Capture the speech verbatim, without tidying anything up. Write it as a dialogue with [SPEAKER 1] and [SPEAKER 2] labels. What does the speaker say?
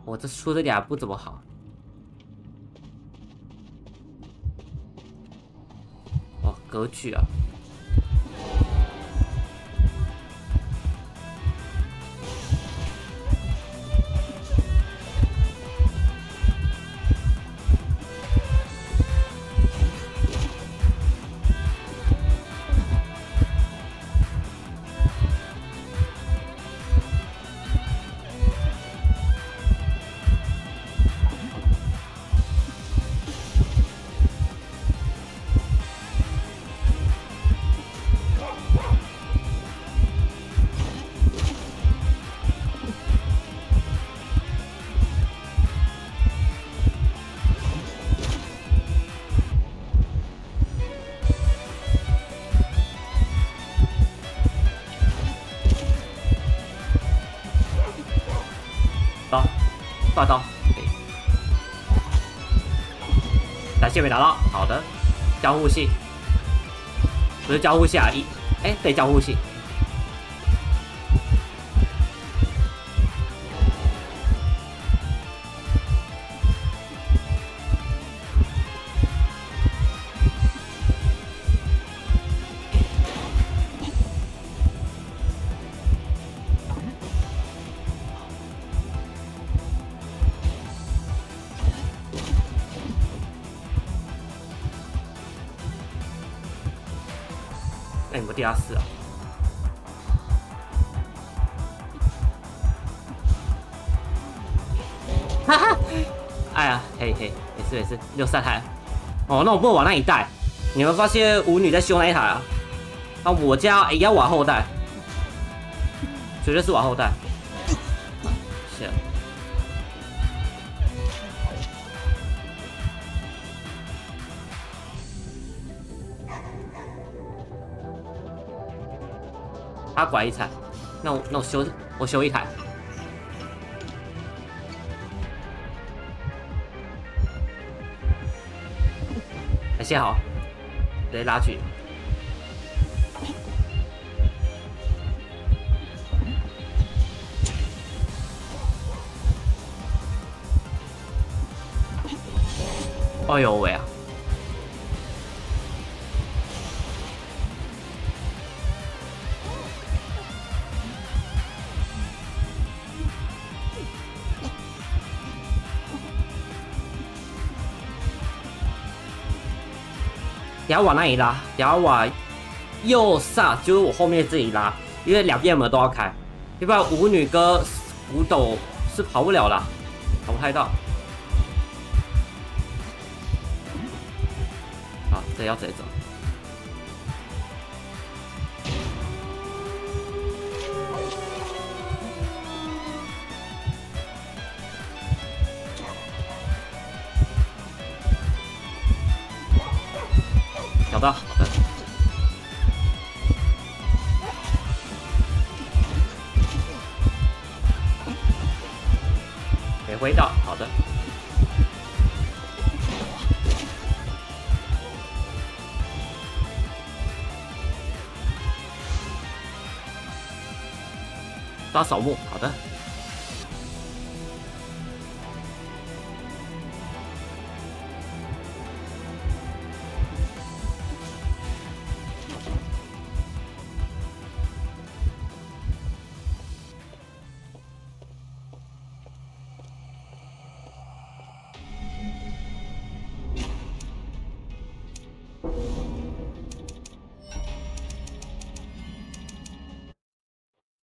[SPEAKER 1] 我这出这俩不怎么好。哦，格局啊。 刀，大刀，可以。来，线没拿到，好的。交互器，不是交互器啊，一，哎，对，交互器。哎，你们地下室啊？哈哈，哎呀，嘿嘿，没事没事，六三台。哦，那我不能往那里带。你们发现舞女在修那一台啊？啊，我家也要往后带，绝对是往后带。是。他拐一台，那我那我修我修一台。感谢好，直接拉锯。哎呦喂啊！ 你要往哪里拉？你要往右上，就是我后面这里拉，因为两边门都要开，要不然舞女跟古斗是跑不了了，跑不太到。好，这要直接走。找到，好的。没回到，好的。抓扫墓，好的。